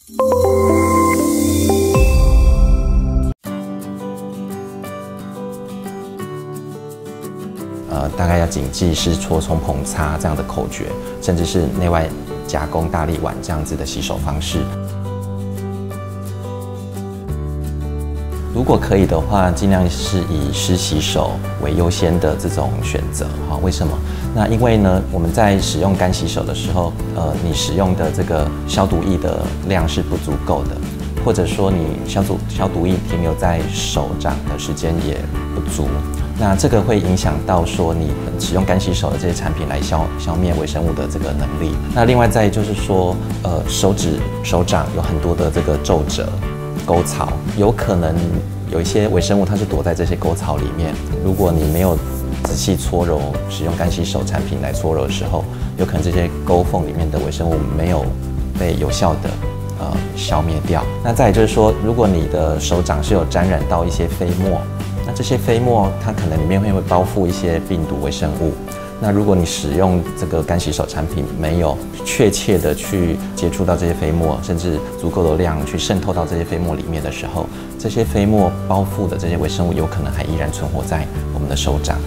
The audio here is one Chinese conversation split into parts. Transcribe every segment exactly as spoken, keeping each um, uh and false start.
呃，大概要谨记是搓、冲、捧、擦这样的口诀，甚至是内外夹攻、大力碗这样子的洗手方式。如果可以的话，尽量是以湿洗手为优先的这种选择。哈，为什么？那因为呢，我们在使用干洗手的时候，呃，你使用的这个消毒液的量是不足够的，或者说你消毒消毒液停留在手掌的时间也不足。那这个会影响到说你使用干洗手的这些产品来消消灭微生物的这个能力。那另外再就是说，呃，手指手掌有很多的这个皱褶、沟槽，有可能有一些微生物它是躲在这些沟槽里面。如果你没有仔细搓揉，使用干洗手产品来搓揉的时候，有可能这些沟缝里面的微生物没有被有效的呃消灭掉。那再来就是说，如果你的手掌是有沾染到一些飞沫。那这些飞沫，它可能里面会会包覆一些病毒微生物。那如果你使用这个干洗手产品，没有确切的去接触到这些飞沫，甚至足够的量去渗透到这些飞沫里面的时候，这些飞沫包覆的这些微生物有可能还依然存活在我们的手掌。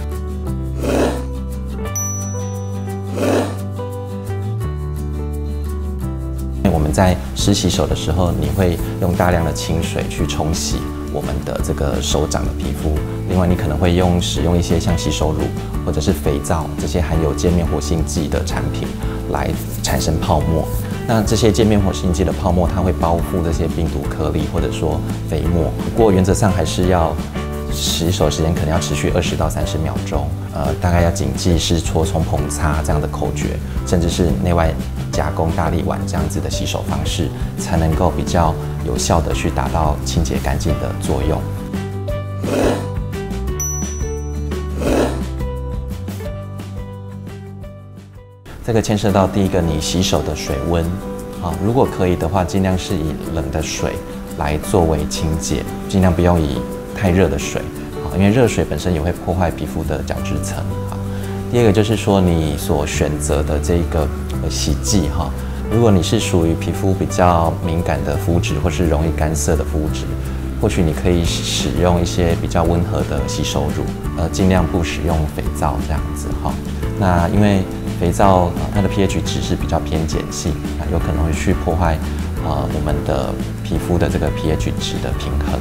我们在湿洗手的时候，你会用大量的清水去冲洗我们的这个手掌的皮肤。另外，你可能会用使用一些像洗手乳或者是肥皂这些含有界面活性剂的产品来产生泡沫。那这些界面活性剂的泡沫，它会包覆这些病毒颗粒或者说飞沫。不过原则上还是要洗手时间可能要持续二十到三十秒钟。呃，大概要谨记是搓、冲、捧、擦这样的口诀，甚至是内外夹攻、大力碗这样子的洗手方式，才能够比较有效的去达到清洁干净的作用。这个牵涉到第一个，你洗手的水温啊，如果可以的话，尽量是以冷的水来作为清洁，尽量不要以太热的水啊，因为热水本身也会破坏皮肤的角质层啊。第二个就是说，你所选择的这个洗剂哈，如果你是属于皮肤比较敏感的肤质，或是容易干涩的肤质，或许你可以使用一些比较温和的洗手乳，呃，尽量不使用肥皂这样子哈。那因为肥皂它的 pH 值是比较偏碱性，啊，有可能会去破坏呃我们的皮肤的这个 pH 值的平衡。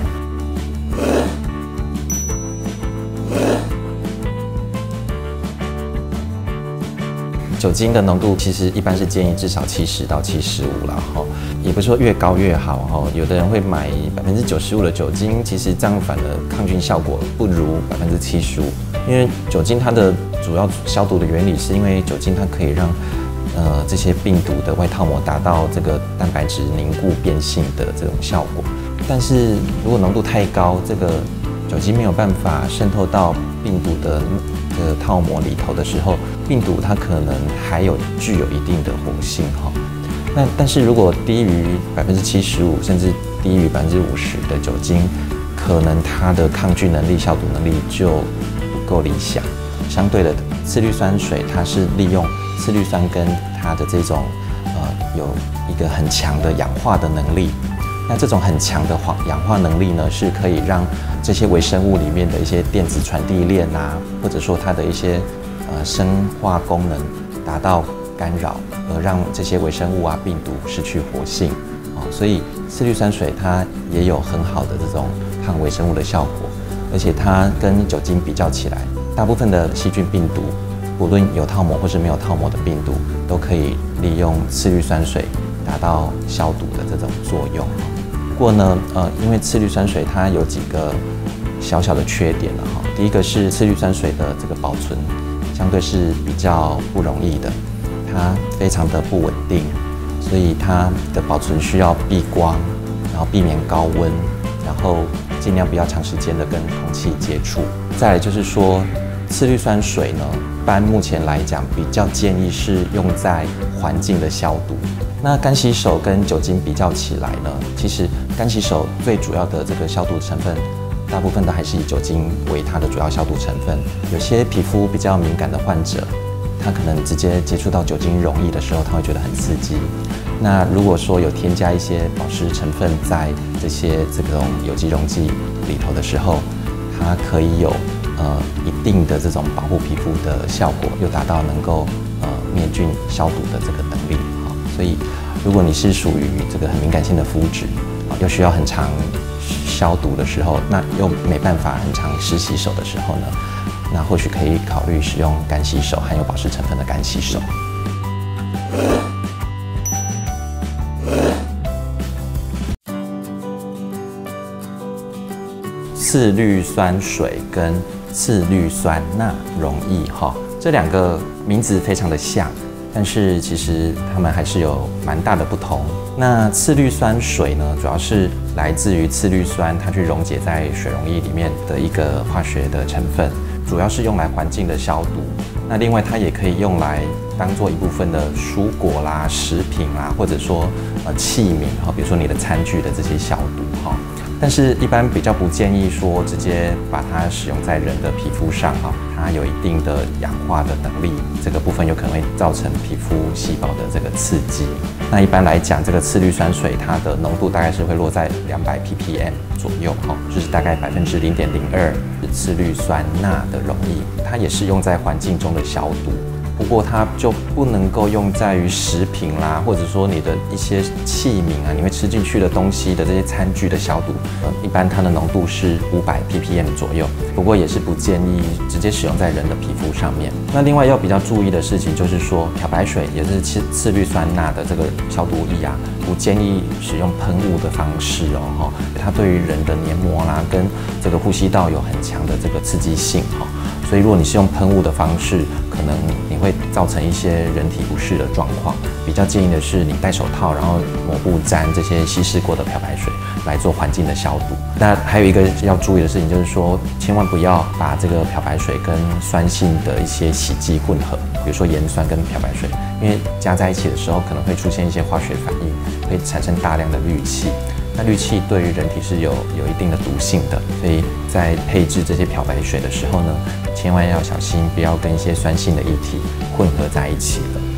酒精的浓度其实一般是建议至少七十到七十五啦，哈，也不是说越高越好哈。有的人会买百分之九十五的酒精，其实这样反而抗菌效果不如百分之七十五，因为酒精它的主要消毒的原理是因为酒精它可以让呃这些病毒的外套膜达到这个蛋白质凝固变性的这种效果。但是如果浓度太高，这个酒精没有办法渗透到病毒的这个套膜里头的时候，病毒它可能还有具有一定的活性哈。那但是如果低于百分之七十五，甚至低于百分之五十的酒精，可能它的抗菌能力、消毒能力就不够理想。相对的，次氯酸水它是利用次氯酸根它的这种呃有一个很强的氧化的能力。那这种很强的氧化能力呢，是可以让这些微生物里面的一些电子传递链啊，或者说它的一些呃生化功能达到干扰，而让这些微生物啊、病毒失去活性。哦，所以次氯酸水它也有很好的这种抗微生物的效果，而且它跟酒精比较起来，大部分的细菌病毒，不论有套膜或是没有套膜的病毒，都可以利用次氯酸水达到消毒的这种作用。不过呢，呃，因为次氯酸水它有几个小小的缺点了哈。第一个是次氯酸水的这个保存相对是比较不容易的，它非常的不稳定，所以它的保存需要避光，然后避免高温，然后尽量不要长时间的跟空气接触。再来就是说，次氯酸水呢，一般目前来讲比较建议是用在环境的消毒。那干洗手跟酒精比较起来呢，其实干洗手最主要的这个消毒成分，大部分都还是以酒精为它的主要消毒成分。有些皮肤比较敏感的患者，他可能直接接触到酒精溶液的时候，他会觉得很刺激。 那如果说有添加一些保湿成分在这些这种有机溶剂里头的时候，它可以有呃一定的这种保护皮肤的效果，又达到能够呃灭菌消毒的这个能力。好，所以如果你是属于这个很敏感性的肤质，又需要很长消毒的时候，那又没办法很长湿洗手的时候呢，那或许可以考虑使用干洗手含有保湿成分的干洗手。次氯酸水跟次氯酸钠溶液哈，这两个名字非常的像，但是其实它们还是有蛮大的不同。那次氯酸水呢，主要是来自于次氯酸它去溶解在水溶液里面的一个化学的成分，主要是用来环境的消毒。那另外它也可以用来当做一部分的蔬果啦、食品啦，或者说呃器皿哈，比如说你的餐具的这些消毒哈。但是，一般比较不建议说直接把它使用在人的皮肤上哈，它有一定的氧化的能力，这个部分有可能会造成皮肤细胞的这个刺激。那一般来讲，这个次氯酸水它的浓度大概是会落在两百 ppm 左右哈，就是大概百分之零点零二次氯酸钠的溶液，它也是用在环境中的消毒。不过它就不能够用在于食品啦，或者说你的一些器皿啊，你会吃进去的东西的这些餐具的消毒，呃，一般它的浓度是五百 ppm 左右。不过也是不建议直接使用在人的皮肤上面。那另外要比较注意的事情就是说，漂白水也是次次氯酸钠的这个消毒液啊，不建议使用喷雾的方式哦，哈，它对于人的黏膜啦跟这个呼吸道有很强的这个刺激性哈。所以，如果你是用喷雾的方式，可能你会造成一些人体不适的状况。比较建议的是，你戴手套，然后抹布沾这些稀释过的漂白水来做环境的消毒。那还有一个要注意的事情，就是说，千万不要把这个漂白水跟酸性的一些洗剂混合，比如说盐酸跟漂白水，因为加在一起的时候，可能会出现一些化学反应，会产生大量的氯气。那氯气对于人体是有有一定的毒性的，所以在配置这些漂白水的时候呢，千万要小心，不要跟一些酸性的液体混合在一起了。